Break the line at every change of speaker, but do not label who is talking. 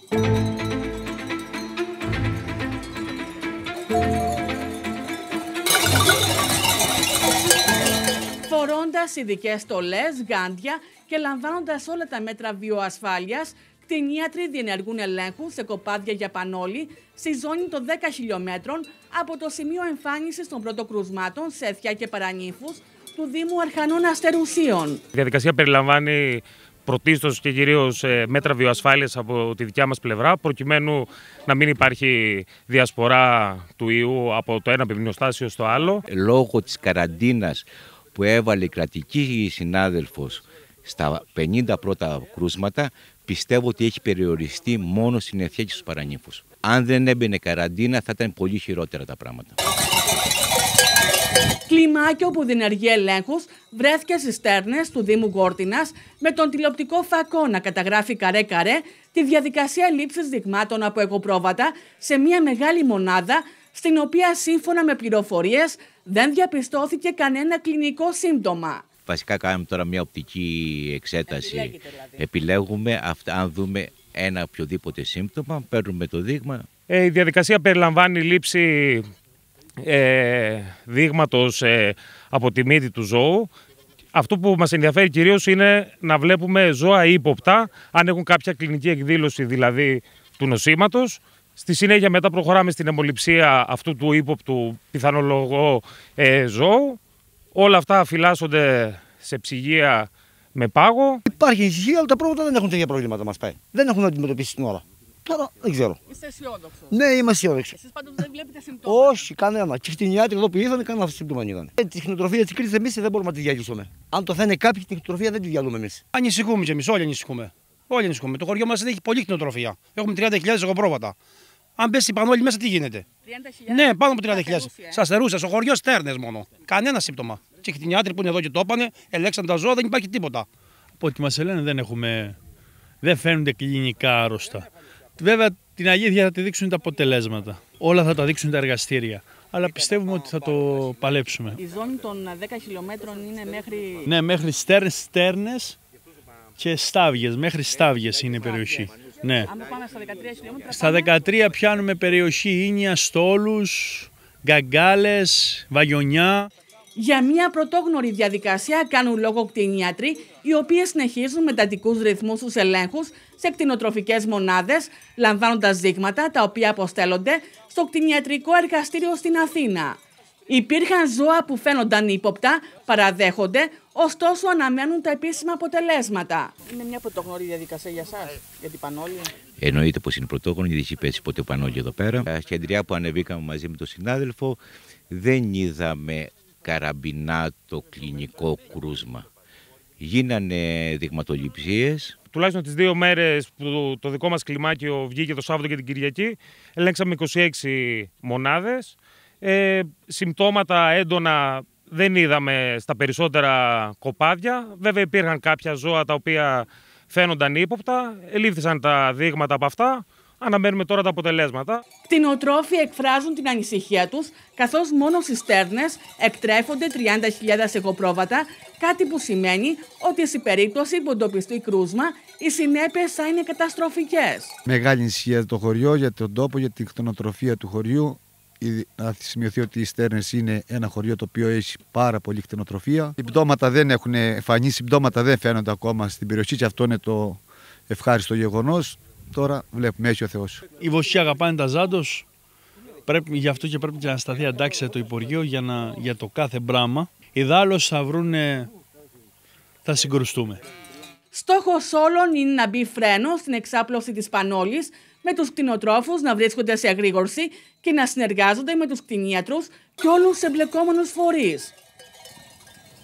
Φορώντας ειδικές στολές, γάντια και λαμβάνοντας όλα τα μέτρα βιοασφάλειας, κτηνίατροι διενεργούν ελέγχους σε κοπάδια για πανόλη στη ζώνη των 10 χιλιόμετρων από το σημείο εμφάνισης των πρώτων κρουσμάτων σε Αιτιά και Παρανύφους του Δήμου Αρχανών Αστερουσίων.
Η διαδικασία περιλαμβάνει πρωτίστως και κυρίως μέτρα βιοασφάλειας από τη δικιά μας πλευρά, προκειμένου να μην υπάρχει διασπορά του ιού από το ένα πυρηνιοστάσιο στο άλλο.
Λόγω της καραντίνας που έβαλε η κρατική συνάδελφος στα 50 πρώτα κρούσματα, πιστεύω ότι έχει περιοριστεί μόνο στην Αιτιά και στους Παρανύφους. Αν δεν έμπαινε καραντίνα θα ήταν πολύ χειρότερα τα πράγματα.
Κλιμάκιο που διενεργεί ελέγχους βρέθηκε στις στέρνες του Δήμου Κόρτινας με τον τηλεοπτικό φακό να καταγράφει καρέ-καρέ τη διαδικασία λήψης δειγμάτων από εγωπρόβατα σε μια μεγάλη μονάδα στην οποία σύμφωνα με πληροφορίες δεν διαπιστώθηκε κανένα κλινικό σύμπτωμα.
Βασικά κάνουμε τώρα μια οπτική εξέταση. Επιλέγουμε αν δούμε ένα οποιοδήποτε σύμπτωμα, παίρνουμε το δείγμα.
Η διαδικασία περιλαμβάνει λήψη δείγματος από τη μύτη του ζώου. Αυτό που μας ενδιαφέρει κυρίως είναι να βλέπουμε ζώα ύποπτα, αν έχουν κάποια κλινική εκδήλωση δηλαδή του νοσήματος. Στη συνέχεια μετά προχωράμε στην αιμοληψία αυτού του ύποπτου πιθανολογώ ζώου. Όλα αυτά φυλάσσονται σε ψυγεία με πάγο.
Υπάρχει ησυχία, αλλά τα πρόβατα δεν έχουν τέτοια προβλήματα μας πάει. Δεν έχουν αντιμετωπίσει την ώρα. Τώρα δεν ξέρω.
Είστε αισιόδοξος?
Ναι, είμαι αισιόδοξος.
Εσείς πάντως δεν βλέπετε συμπτώματα?
Όχι, κανένα. Και κτηνιάτροι εδώ που ήρθαν, κανένα σύμπτωμα είδαν. Τη χνητροφία της κρίσης εμείς δεν μπορούμε να τη διαλύσουμε. Αν το θένε κάποιοι, την χνητροφία δεν τη διαλύουμε εμείς.
Ανησυχούμε κι εμείς, όλοι ανησυχούμε. Όλοι ανησυχούμε. Το χωριό μας έχει πολύ κτηνοτροφία. Έχουμε 30.000 εγωπρόβατα. Αν πέσει η πανόλη μέσα, τι γίνεται?
30.000?
Ναι, πάνω από 30.000. Στα Αστερούσια, στο χωριό στέρνες μόνο. Κανένα σύμπτωμα. Και οι κτηνιάτροι που είναι εδώ και το έπανε, ελέγξαν τα ζώα, δεν υπάρχει τίποτα.
Από ό,τι μας λένε δεν φαίνονται κλινικά άρρωστα. Βέβαια την αλήθεια θα τη δείξουν τα αποτελέσματα. Όλα θα τα δείξουν τα εργαστήρια. Αλλά πιστεύουμε ότι θα το παλέψουμε.
Η ζώνη των 10 χιλιόμετρων είναι μέχρι...
Ναι, μέχρι στέρνες και στάβιες. Μέχρι στάβιες είναι η περιοχή. Ναι.
Αν πάμε στα 13 χιλιόμετρα...
Στα 13 πιάνουμε περιοχή Ίνια, Στόλους, Γκαγκάλες, Βαγιονιά.
Για μια πρωτόγνωρη διαδικασία κάνουν λόγο κτηνίατροι, οι οποίοι συνεχίζουν με εντατικούς ρυθμούς στους ελέγχους σε κτηνοτροφικές μονάδες, λαμβάνοντας δείγματα τα οποία αποστέλλονται στο κτηνιατρικό εργαστήριο στην Αθήνα. Υπήρχαν ζώα που φαίνονταν ύποπτα, παραδέχονται, ωστόσο αναμένουν τα επίσημα αποτελέσματα. Είναι μια πρωτόγνωρη διαδικασία για εσάς, για την πανόλη?
Εννοείται πως είναι πρωτόγνωρη, δεν έχει πέσει ποτέ πανόλη εδώ πέρα. Στα κεντριά που ανεβήκαμε μαζί με τον συνάδελφο, δεν είδαμε καραμπινάτο κλινικό κρούσμα. Γίνανε δειγματοληψίες.
Τουλάχιστον τις 2 μέρες που το δικό μας κλιμάκιο βγήκε το Σάββατο και την Κυριακή, ελέγξαμε 26 μονάδες. Συμπτώματα έντονα δεν είδαμε στα περισσότερα κοπάδια. Βέβαια υπήρχαν κάποια ζώα τα οποία φαίνονταν ύποπτα. Ελήφθησαν τα δείγματα από αυτά. Αναμένουμε τώρα τα αποτελέσματα.
Κτηνοτρόφοι εκφράζουν την ανησυχία τους, καθώς μόνο στις στέρνες εκτρέφονται 30.000 εγωπρόβατα, κάτι που σημαίνει ότι σε περίπτωση που εντοπιστεί κρούσμα, οι συνέπειες θα είναι καταστροφικές.
Μεγάλη ανησυχία για το χωριό, για τον τόπο, για την κτηνοτροφία του χωριού. Να σημειωθεί ότι οι Στέρνες είναι ένα χωριό το οποίο έχει πάρα πολύ κτηνοτροφία. Συμπτώματα δεν έχουν εμφανίσει, συμπτώματα δεν φαίνονται ακόμα στην περιοχή και αυτό είναι το ευχάριστο γεγονός. Τώρα βλέπουμε, έχει ο Θεός.
Οι βοσκοί αγαπάνε τα ζάντος, γι' αυτό και πρέπει να σταθεί αντάξει το Υπουργείο για το κάθε μπράμα. Ιδάλλως θα συγκρουστούμε.
Στόχος όλων είναι να μπει φρένο στην εξάπλωση της πανόλης, με τους κτηνοτρόφους να βρίσκονται σε εγρήγορση και να συνεργάζονται με τους κτηνίατρους και όλους τους εμπλεκόμενους φορείς.